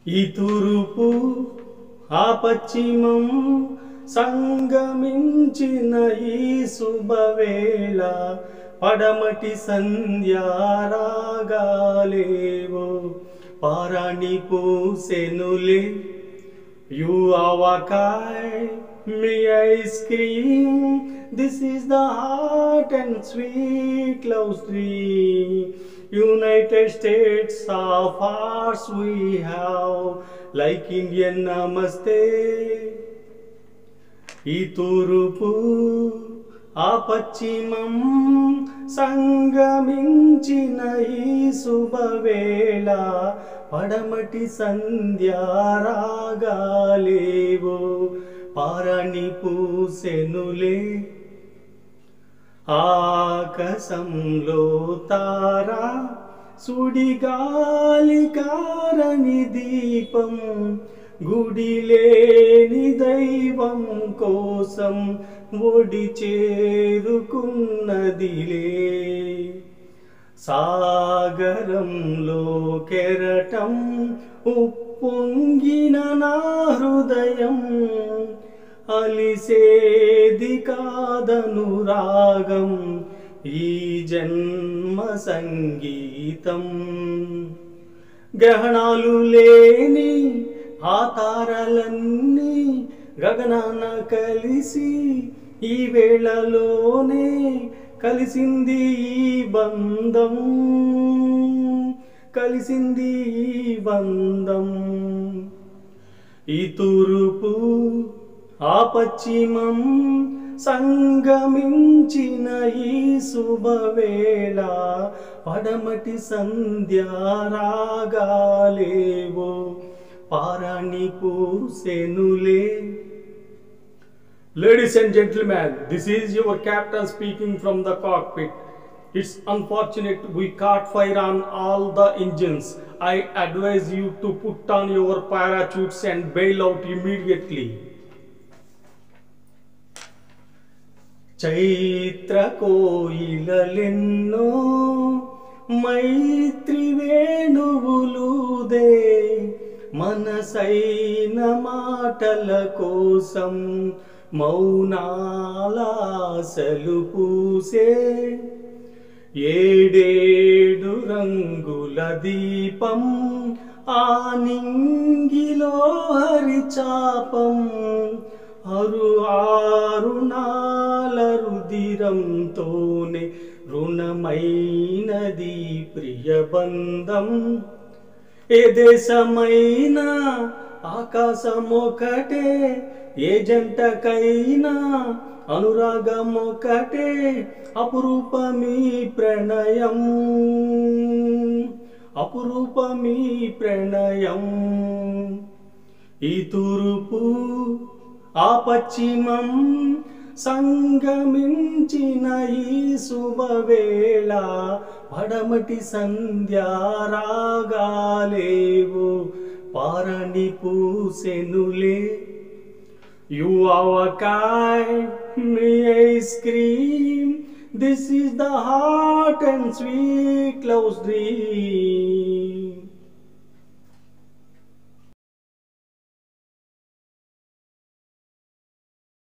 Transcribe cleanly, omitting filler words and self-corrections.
ఈ తూర్పు ఆ పశ్చిమం సంగమించిన ఈ శుభవేళ పడమటి సంధ్యారాగాలేవో పారాణి పూసెనులే You avakai me ice cream. This is the hot and sweet love stream. United States of hearts we have, like Indian Namaste. ఈ తూర్పు ఆ పశ్చిమం సంగమించిన ఈ శుభవేళ పడమటి సంధ్యారాగాలేవో పారాణి పూసెనులే ఆకాశంలో తారా సుడిగాలి కారని దీపం గుడిలేని దైవం కోసం ఒడి చేరుకున్నదిలే సాగరంలో కెరటం ఉప్పొంగిన నా హృదయం అలిసేది కాదనురాగం ఈ జన్మ సంగీతం గ్రహణాలు లేని ఆ తారలన్నీ గగనాన కలిసి ఈ వేళలోనే కలిసింది ఈ బంధం కలిసింది ఈ బంధం ఈ తూర్పు ఆ పశ్చిమం సంగమించిన ఈ శుభవేళ పడమటి సంధ్యారాగాలేవో పారాణి పూసెనులే. Ladies and gentlemen, this is your captain speaking from the cockpit. It's unfortunate we caught fire on all the engines. I advise you to put on your parachutes and bail out immediately. Chaitra కోయిలెన్నో మైత్రి వేణువులుదే మనసైన మాటల కోసం మౌనాలాసలు పూసే ఏడేడు రంగుల దీపం ఆ నింగిలో హరిచాపం ఆరుణాల రుదిరంతోనే రుణమైనది ప్రియబంధం ఏ దేశమైనా ఆకాశమొకటే ఏ జంటకైనా అనురాగమొకటే అపురూపమీ ప్రణయం అపురూపమీ ప్రణయం ఈ తూర్పు ఆ పశ్చిమం సంగమించిన ఈ శుభవేళ పడమటి సంధ్యారాగాలేవో పారాణి పూసెనులే You avakai me ice cream. This is the hot and sweet love dream.